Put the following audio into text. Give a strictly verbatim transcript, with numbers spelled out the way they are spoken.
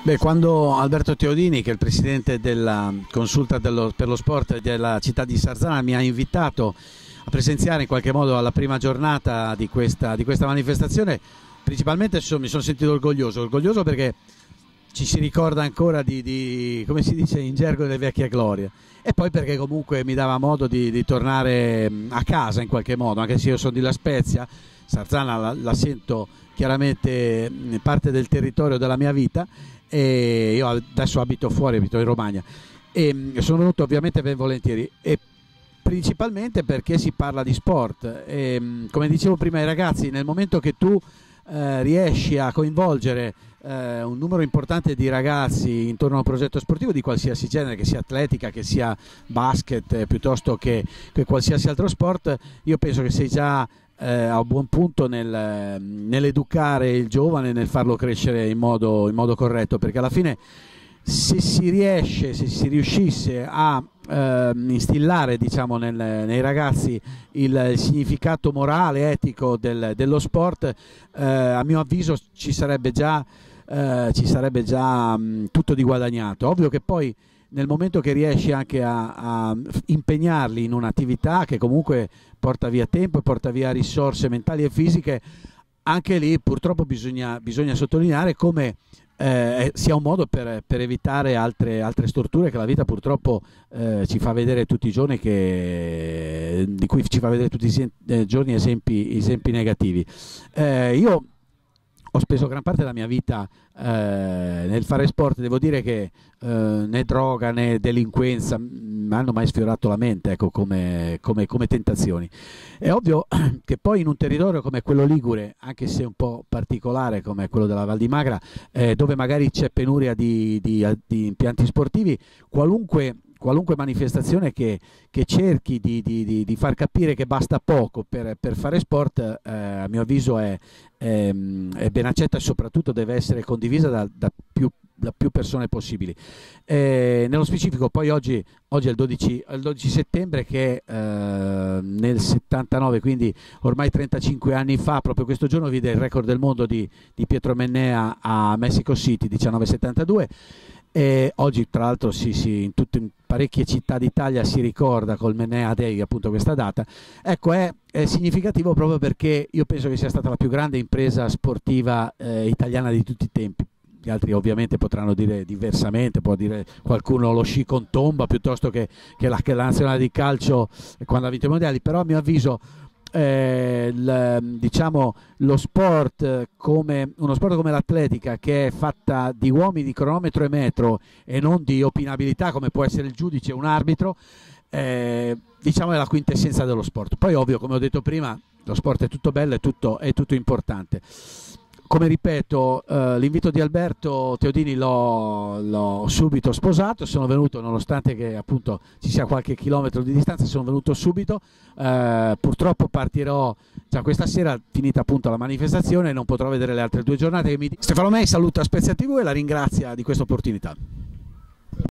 Beh, quando Alberto Teodini, che è il presidente della consulta dello- per lo sport della città di Sarzana, mi ha invitato a presenziare in qualche modo alla prima giornata di questa, di questa manifestazione, principalmente so- mi sono sentito orgoglioso, orgoglioso perché ci si ricorda ancora di, di, come si dice in gergo, delle vecchie glorie, e poi perché comunque mi dava modo di, di tornare mh, a casa in qualche modo, anche se io sono di La Spezia. Sarzana la, la sento chiaramente mh, parte del territorio della mia vita, e io adesso abito fuori, abito in Romagna, e mh, sono venuto ovviamente ben volentieri, e principalmente perché si parla di sport e, mh, come dicevo prima ai ragazzi, nel momento che tu eh, riesci a coinvolgere eh, un numero importante di ragazzi intorno a un progetto sportivo di qualsiasi genere, che sia atletica, che sia basket, eh, piuttosto che, che qualsiasi altro sport, io penso che sei già eh, a buon punto nel, nell'educare il giovane, nel farlo crescere in modo, in modo corretto, perché alla fine se si riesce, se si riuscisse a eh, instillare, diciamo, nel, nei ragazzi il, il significato morale, etico del, dello sport, eh, a mio avviso ci sarebbe già, eh, ci sarebbe già mh, tutto di guadagnato. Ovvio che poi nel momento che riesci anche a, a impegnarli in un'attività che comunque porta via tempo e porta via risorse mentali e fisiche, anche lì purtroppo bisogna, bisogna sottolineare come eh, sia un modo per, per evitare altre, altre storture che la vita purtroppo eh, ci fa vedere tutti i giorni, che, di cui ci fa vedere tutti i eh, giorni esempi, esempi negativi. Eh, io ho speso gran parte della mia vita eh, nel fare sport, devo dire che eh, né droga né delinquenza mi hanno mai sfiorato la mente, ecco, come, come, come tentazioni. È ovvio che poi in un territorio come quello ligure, anche se un po' particolare come quello della Val di Magra, eh, dove magari c'è penuria di, di, di impianti sportivi, qualunque qualunque manifestazione che, che cerchi di, di, di, di far capire che basta poco per, per fare sport, eh, a mio avviso è, è, è ben accetta, e soprattutto deve essere condivisa da, da, più, da più persone possibili. Eh, nello specifico poi oggi, oggi è il dodici, il dodici settembre, che eh, nel settantanove, quindi ormai trentacinque anni fa, proprio questo giorno vide il record del mondo di, di Pietro Mennea a Mexico City, diciannove settantadue. E oggi tra l'altro sì, sì, in, tutte, in parecchie città d'Italia si ricorda col Mennea Day appunto questa data. Ecco, è, è significativo proprio perché io penso che sia stata la più grande impresa sportiva eh, italiana di tutti i tempi. Gli altri ovviamente potranno dire diversamente, può dire qualcuno lo sci con tomba piuttosto che, che, la, che la nazionale di calcio quando ha vinto i mondiali, però a mio avviso Eh, il, diciamo, lo sport come uno sport come l'atletica, che è fatta di uomini di cronometro e metro e non di opinabilità come può essere il giudice o un arbitro, eh, diciamo è la quintessenza dello sport. Poi ovvio, come ho detto prima, lo sport è tutto bello, è tutto, è tutto importante. Come ripeto, eh, l'invito di Alberto Teodini l'ho, l'ho subito sposato, sono venuto nonostante che appunto ci sia qualche chilometro di distanza, sono venuto subito, eh, purtroppo partirò già questa sera, finita appunto la manifestazione, non potrò vedere le altre due giornate. Che mi... Stefano Mei saluta Spezia tivù e la ringrazia di questa opportunità.